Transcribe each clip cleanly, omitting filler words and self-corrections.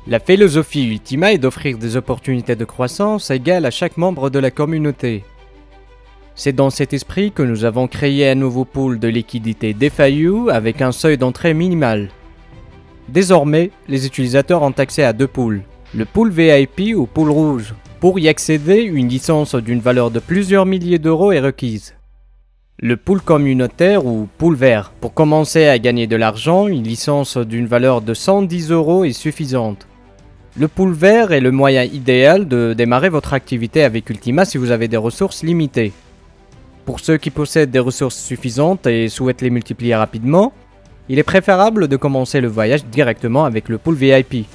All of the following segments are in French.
La philosophie Ultima est d'offrir des opportunités de croissance égales à chaque membre de la communauté. C'est dans cet esprit que nous avons créé un nouveau pool de liquidité DeFi avec un seuil d'entrée minimal. Désormais, les utilisateurs ont accès à deux pools, le pool VIP ou pool rouge. Pour y accéder, une licence d'une valeur de plusieurs milliers d'euros est requise. Le pool communautaire ou pool vert. Pour commencer à gagner de l'argent, une licence d'une valeur de 110 € est suffisante. Le pool vert est le moyen idéal de démarrer votre activité avec Ultima si vous avez des ressources limitées. Pour ceux qui possèdent des ressources suffisantes et souhaitent les multiplier rapidement, il est préférable de commencer le voyage directement avec le pool VIP.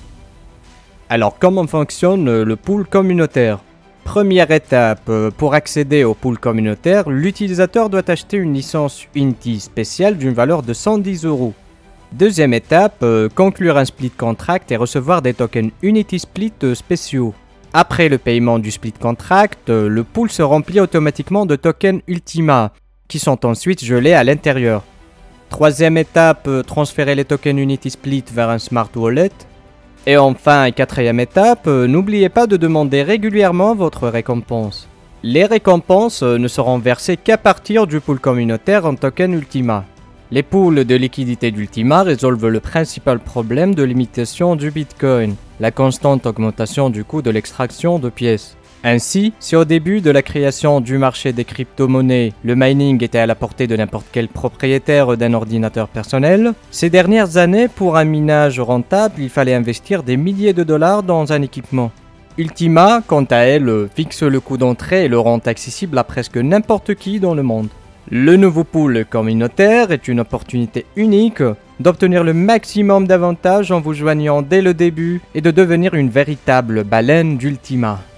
Alors comment fonctionne le pool communautaire? Première étape, pour accéder au pool communautaire, l'utilisateur doit acheter une licence Unity spéciale d'une valeur de 110 €. Deuxième étape, conclure un split contract et recevoir des tokens Unity Split spéciaux. Après le paiement du split contract, le pool se remplit automatiquement de tokens Ultima, qui sont ensuite gelés à l'intérieur. Troisième étape, transférer les tokens Unity Split vers un Smart Wallet. Et enfin, quatrième étape, n'oubliez pas de demander régulièrement votre récompense. Les récompenses ne seront versées qu'à partir du pool communautaire en token Ultima. Les pools de liquidité d'Ultima résolvent le principal problème de limitation du Bitcoin, la constante augmentation du coût de l'extraction de pièces. Ainsi, si au début de la création du marché des crypto-monnaies, le mining était à la portée de n'importe quel propriétaire d'un ordinateur personnel, ces dernières années, pour un minage rentable, il fallait investir des milliers de dollars dans un équipement. Ultima, quant à elle, fixe le coût d'entrée et le rend accessible à presque n'importe qui dans le monde. Le nouveau pool communautaire est une opportunité unique d'obtenir le maximum d'avantages en vous joignant dès le début et de devenir une véritable baleine d'Ultima.